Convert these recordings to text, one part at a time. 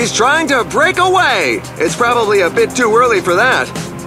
He's trying to break away. It's probably a bit too early for that.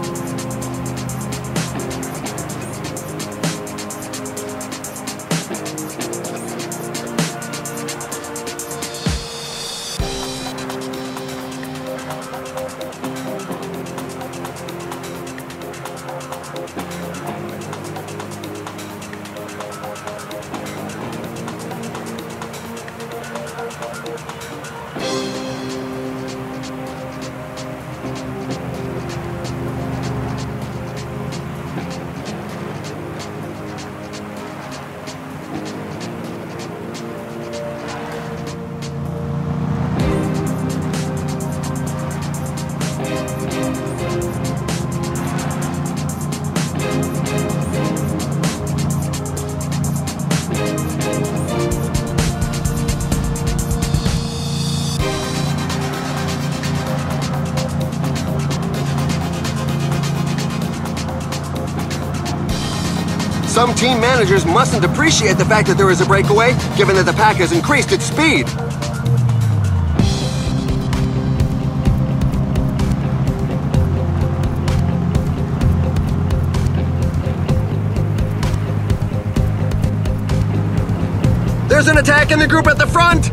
Some team managers mustn't appreciate the fact that there is a breakaway, given that the pack has increased its speed. There's an attack in the group at the front!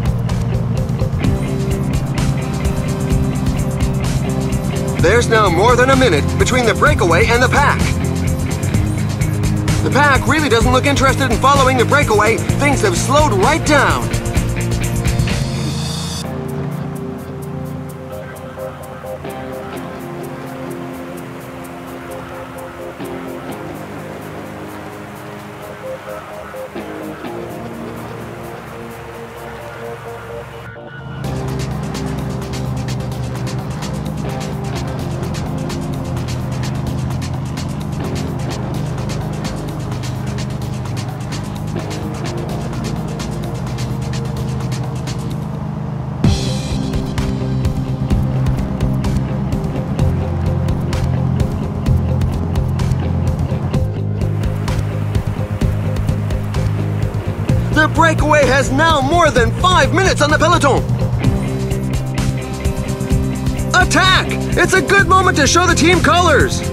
There's now more than a minute between the breakaway and the pack. The pack really doesn't look interested in following the breakaway. Things have slowed right down. The breakaway has now more than 5 minutes on the peloton. Attack! It's a good moment to show the team colors.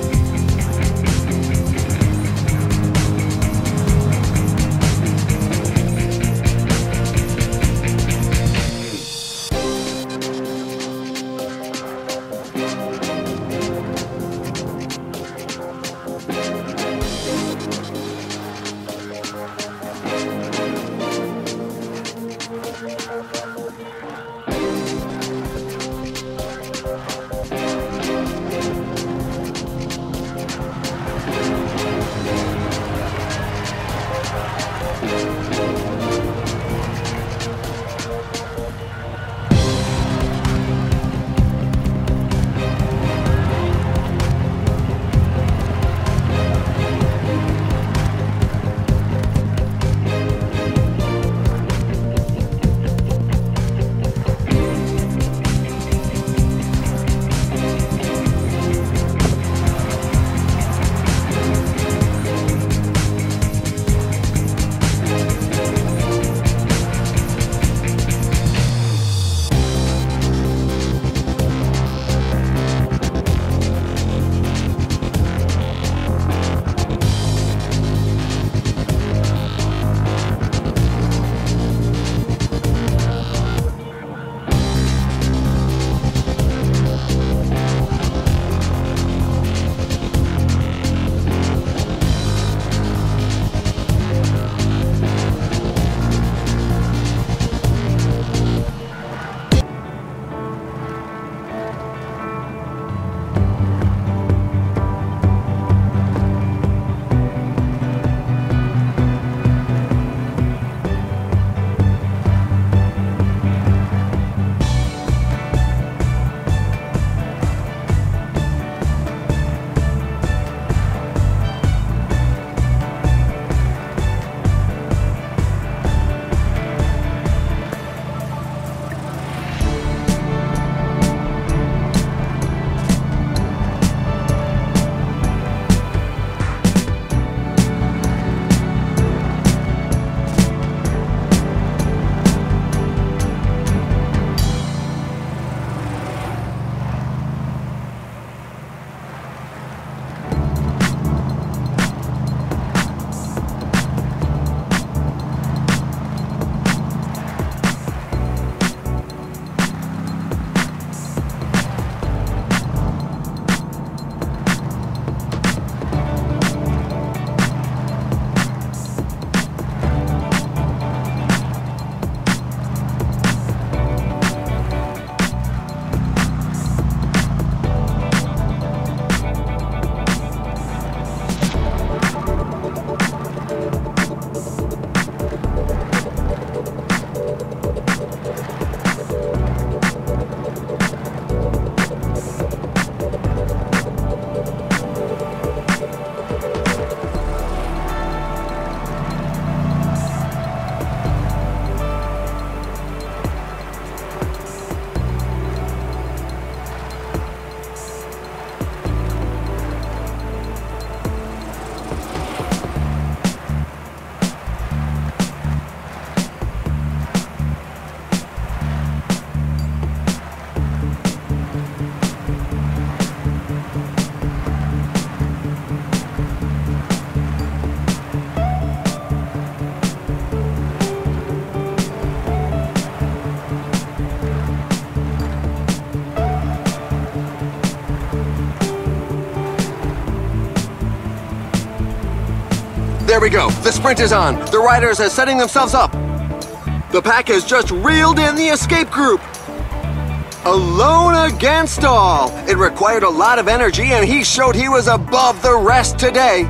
There we go. The sprint is on. The riders are setting themselves up. The pack has just reeled in the escape group. Alone against all. It required a lot of energy, and he showed he was above the rest today.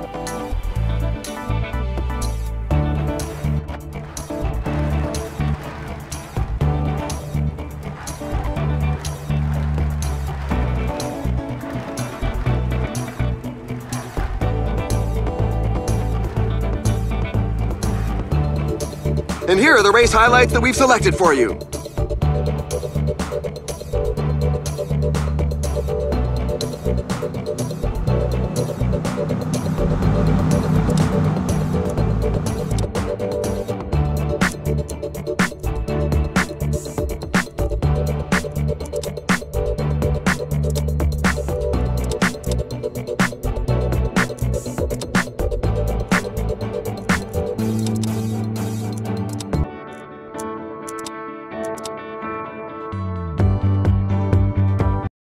And here are the race highlights that we've selected for you.